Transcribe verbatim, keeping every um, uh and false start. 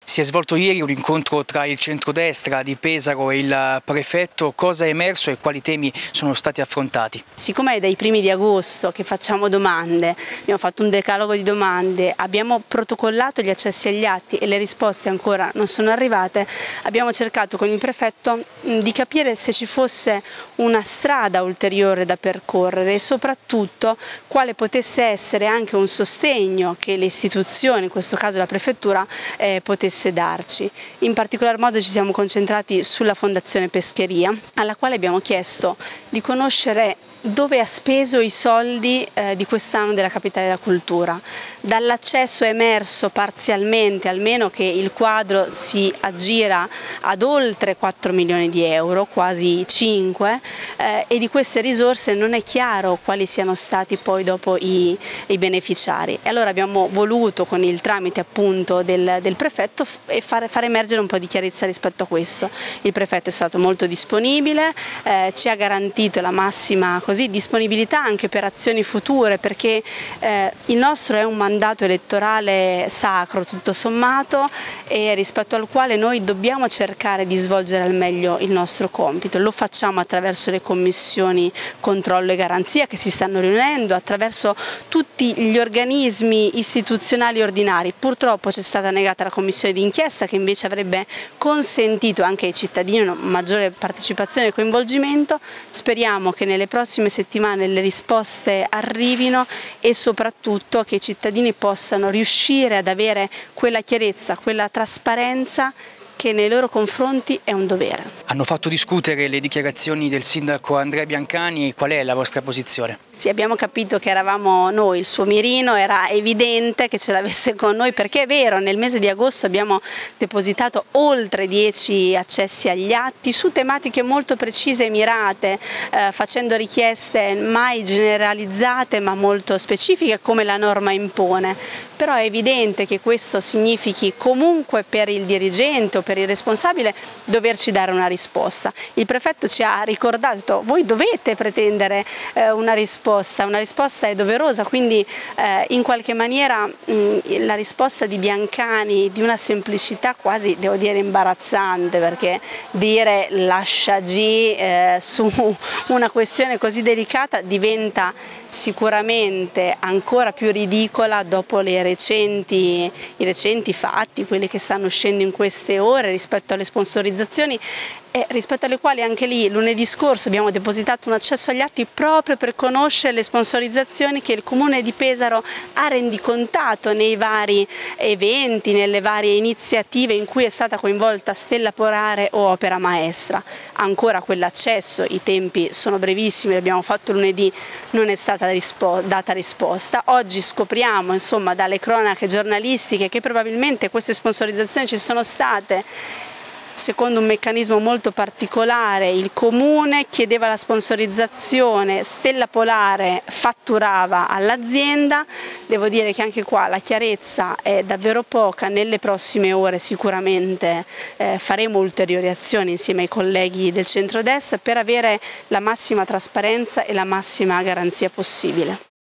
Si è svolto ieri un incontro tra il centrodestra di Pesaro e il prefetto. Cosa è emerso e quali temi sono stati affrontati? Siccome è dai primi di agosto che facciamo domande, abbiamo fatto un decalogo di domande, abbiamo protocollato gli accessi agli atti e le risposte ancora non sono arrivate, abbiamo cercato con il prefetto di capire se ci fosse una strada ulteriore da percorrere e soprattutto quale potesse essere anche un sostegno che le istituzioni, in questo caso la prefettura, eh, potesse darci. In particolar modo ci siamo concentrati sulla Fondazione Pescheria, alla quale abbiamo chiesto di conoscere dove ha speso i soldi eh, di quest'anno della Capitale della Cultura. Dall'accesso è emerso parzialmente almeno che il quadro si aggira ad oltre quattro milioni di euro, quasi cinque, eh, e di queste risorse non è chiaro quali siano stati poi dopo i, i beneficiari. E allora abbiamo voluto, con il tramite appunto del, del prefetto, e fare, fare emergere un po' di chiarezza rispetto a questo. Il prefetto è stato molto disponibile, eh, ci ha garantito la massima così, disponibilità anche per azioni future, perché eh, il nostro è un mandato elettorale sacro tutto sommato e rispetto al quale noi dobbiamo cercare di svolgere al meglio il nostro compito. Lo facciamo attraverso le commissioni controllo e garanzia che si stanno riunendo, attraverso tutti gli organismi istituzionali ordinari. Purtroppo c'è stata negata la commissione d'inchiesta che invece avrebbe consentito anche ai cittadini una maggiore partecipazione e coinvolgimento. Speriamo che nelle prossime settimane le risposte arrivino e soprattutto che i cittadini possano riuscire ad avere quella chiarezza, quella trasparenza che nei loro confronti è un dovere. Hanno fatto discutere le dichiarazioni del sindaco Andrea Biancani. Qual è la vostra posizione? Sì, abbiamo capito che eravamo noi il suo mirino, era evidente che ce l'avesse con noi, perché è vero, nel mese di agosto abbiamo depositato oltre dieci accessi agli atti su tematiche molto precise e mirate, eh, facendo richieste mai generalizzate ma molto specifiche come la norma impone. Però è evidente che questo significhi comunque per il dirigente o per il responsabile doverci dare una risposta. Il prefetto ci ha ricordato: voi dovete pretendere eh, una risposta. Una risposta è doverosa, quindi eh, in qualche maniera mh, la risposta di Biancani di una semplicità quasi, devo dire, imbarazzante, perché dire lascia G eh, su una questione così delicata diventa sicuramente ancora più ridicola dopo le recenti, i recenti fatti, quelli che stanno uscendo in queste ore rispetto alle sponsorizzazioni, e rispetto alle quali anche lì lunedì scorso abbiamo depositato un accesso agli atti proprio per conoscere le sponsorizzazioni che il Comune di Pesaro ha rendicontato nei vari eventi, nelle varie iniziative in cui è stata coinvolta Stella Polare o Opera Maestra. Ancora quell'accesso, i tempi sono brevissimi, l'abbiamo fatto lunedì, non è stata rispo- data risposta. Oggi scopriamo, insomma, dalle cronache giornalistiche che probabilmente queste sponsorizzazioni ci sono state secondo un meccanismo molto particolare. Il Comune chiedeva la sponsorizzazione, Stella Polare fatturava all'azienda. Devo dire che anche qua la chiarezza è davvero poca. Nelle prossime ore sicuramente eh, faremo ulteriori azioni insieme ai colleghi del centrodestra per avere la massima trasparenza e la massima garanzia possibile.